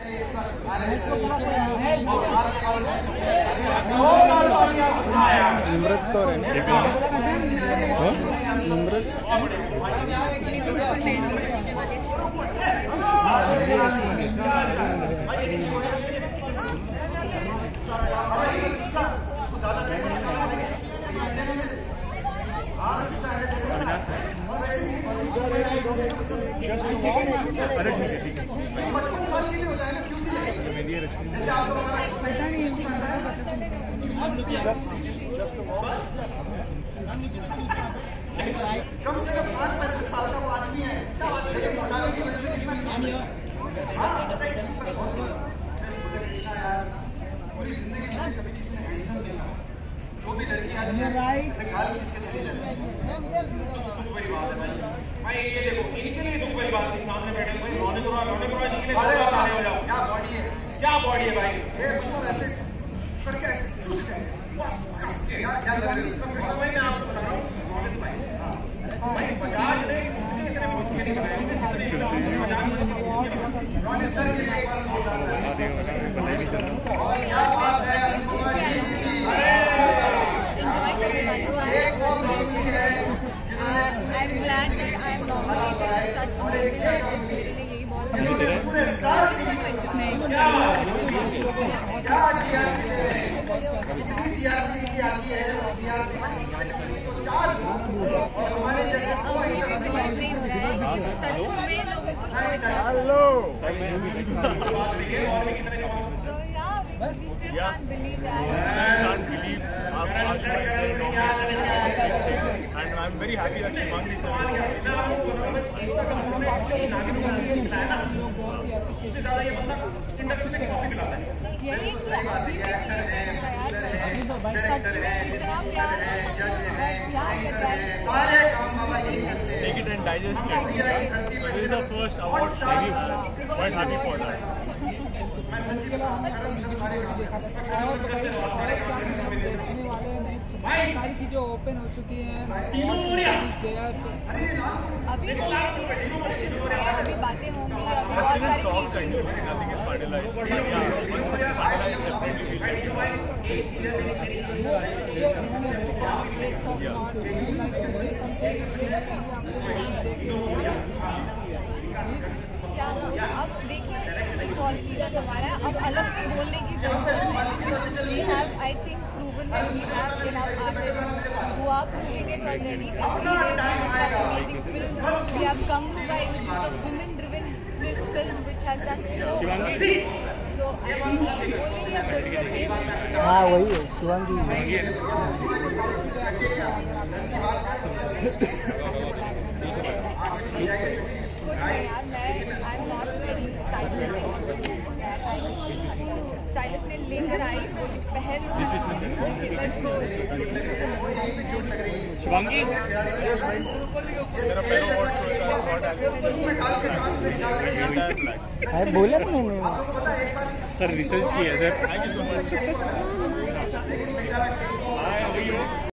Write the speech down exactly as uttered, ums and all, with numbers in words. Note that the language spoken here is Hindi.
निम्रत कौर है निम्रत पचपन साल के लिए होता है ना, क्यों नहीं जैसे आप लोग हमारा कम से कम साठ पैंसठ साल का वो आदमी है, लेकिन मोटापे की वजह से कितना पूरी जिंदगी में कभी किसी ने हैंडसम नहीं कहा। जो भी लड़की आती है ऐसे गाल खींच के चली जाती है। दुख भरी बात है भाई, भाई ये देखो इनके लिए दुख भरी बात थी, सामने बैठे भाई रोने को रोने को जी के लिए क्या बॉडी है, क्या बॉडी है भाई, ये मतलब ऐसे करके ऐसे चूस के बस कस के क्या क्या लग रहा है कृष्ण भाई, मैं आपको बता रहा हूँ रोने भाई भाई बजाज ने इतने भी दुख नहीं बनाए रोने सर के एक बार फोन करता है। और क्या बात है अनुपमा जी, एक वो कंपनी है I am glad that I am nominated सच मेरे लिए यही बहुत पूरे साल की क्या टीआरपी दे रहे हैं, कितनी टीआरपी की आती है वो टीआरपी चार और हमारे जैसे दो industry hello we still can't believe that. can't believe our past and I'm very happy that Shivangi is उससे ज्यादा ये बंदा इंडस्ट्री से कॉफी पिलाता है। यही सही बात है, ये एक्टर है, प्रोड्यूसर है, डायरेक्टर है, डिस्ट्रीब्यूटर है, जज है, एंकर है, सारे काम बाबा यही करते हैं। take it and digest it. So this is the first award maybe quite happy for that. मैं सच्ची बता रहा हूँ, करम सर सारे काम सारे काम भाई सारी चीजें ओपन हो चुकी हैं। अभी अभी बातें होंगी, बहुत सारी Talks actually, nothing is finalized. But yeah, once it's finalized, definitely we'll let you know. क्या अब देखिए क्वालिटी का जमाना है, अब अलग से बोलने की जरूरत है। We have, I think, proven that we have enough artists who are proving it already. Amazing films. We have Come by, which is a women-driven film which has done so well. So I want to बोलने की अब जरूरत है। हाँ वही है शिवांगी। कुछ नहीं यार, मैं I am not very stylish, stylish ने लेकर आई बोली पहल Shivangi, अरे बोले ना मैंने सर रिसर्च की है sir, thank you so much.